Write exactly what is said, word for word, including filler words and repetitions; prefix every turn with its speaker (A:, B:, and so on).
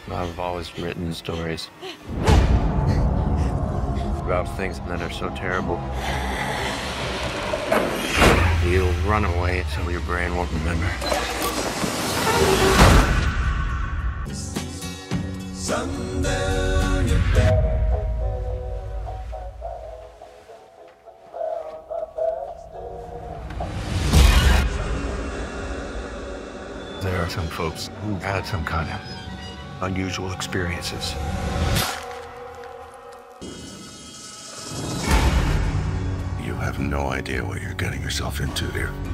A: I've always written stories about things that are so terrible. You'll run away so your brain won't remember. Sundown, you're back.
B: There are some folks who had some kind of unusual experiences. You have no idea what you're getting yourself into here.